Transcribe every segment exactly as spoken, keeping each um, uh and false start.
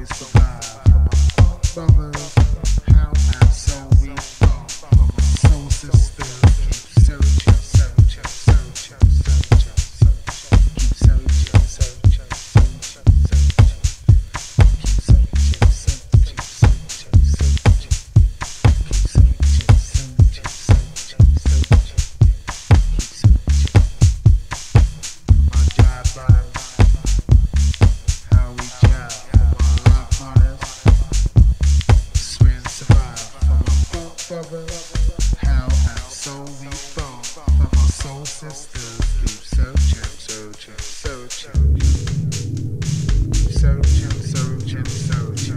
we survive. For my brothers, how and so we fall. For my soul sisters, keep searching, searching, searching, searching, searching. Keep searching, searching, searching, searching. Keep searching, searching, searching, searching. Keep searching, searching, searching, searching. Keep searching. My drive-by. How we jive for my life partners, swear and survive for my funk brothers. How and so we fall for my soul sisters. Keep searching, searching, searching, searching, searching, searching.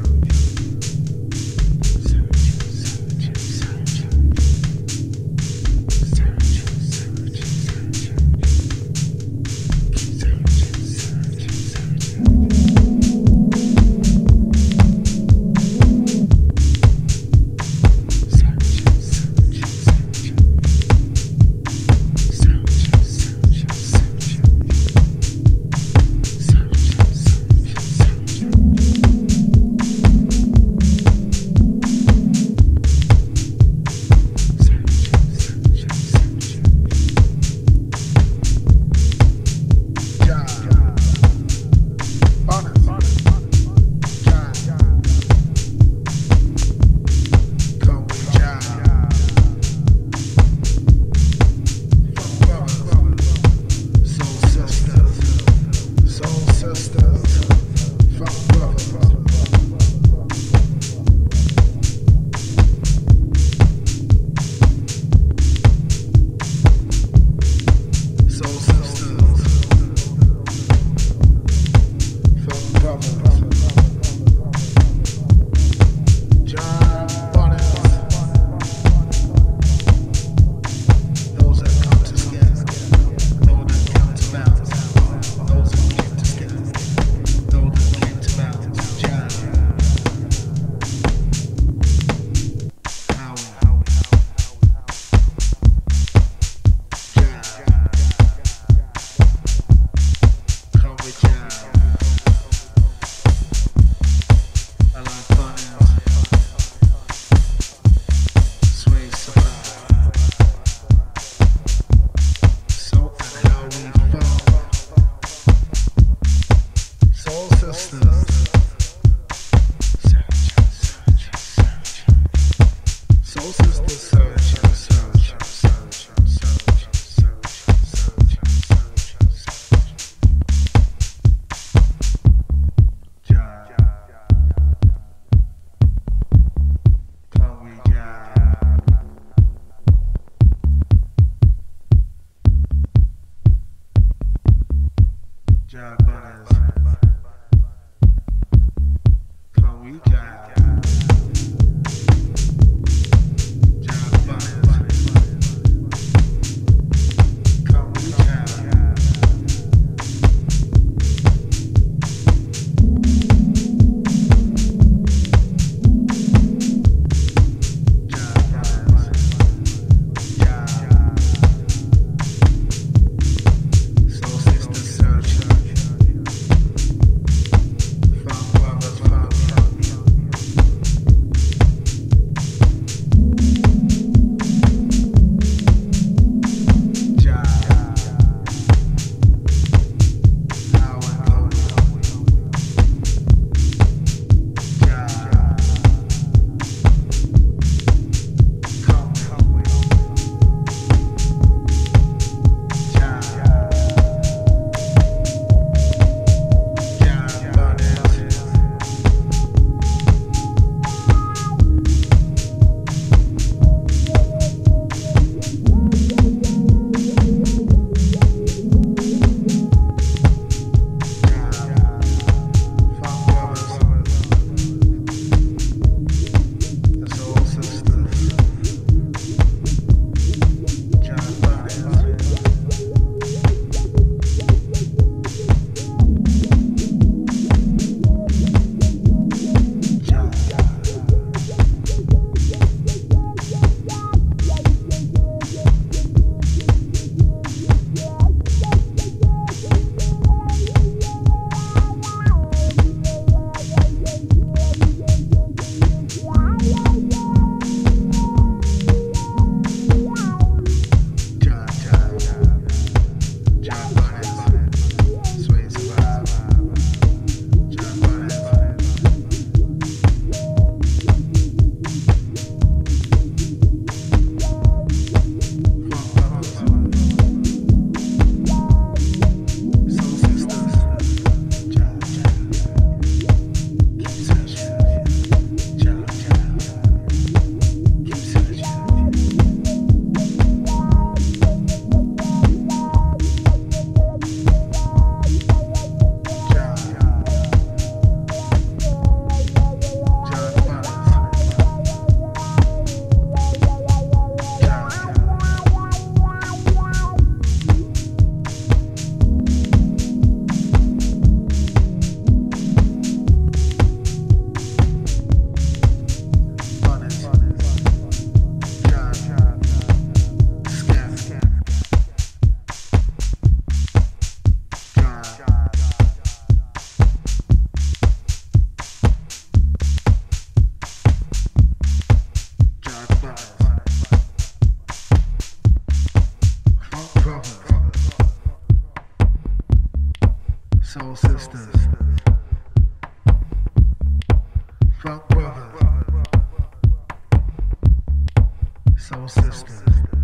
Funk brothers, soul sisters.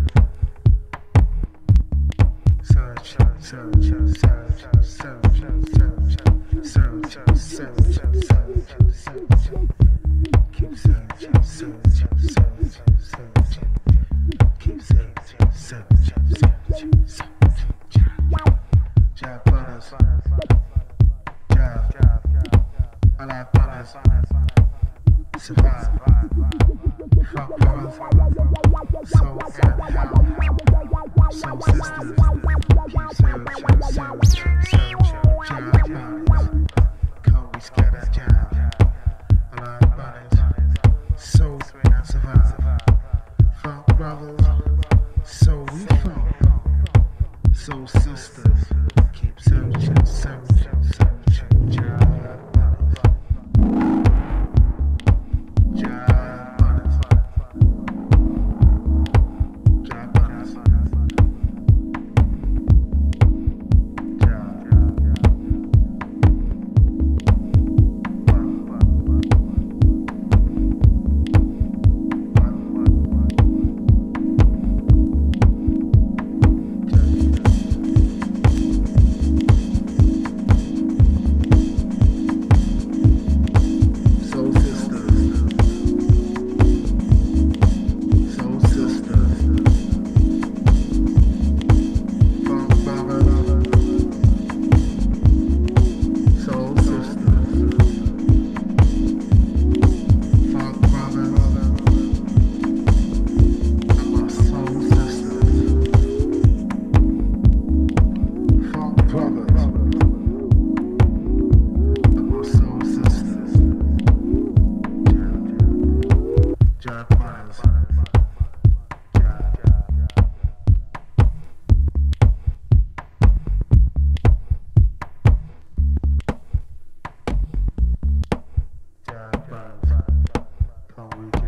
Search, search, search, search, search, search, search, search, search. Keep searching, search, search, search. Keep searching, search, search, search. Jive brothers, jive. I like brothers. Survive. Funk brothers, soul and house. Soul sisters. Keep searching, searching, searching. Jive brothers, come we scatter jive. I like brothers, soul and survive. Funk brothers, so we funk. Soul sisters, keep searching, searching, searching. Jive brothers, jive brothers, jive brothers, jive. Come we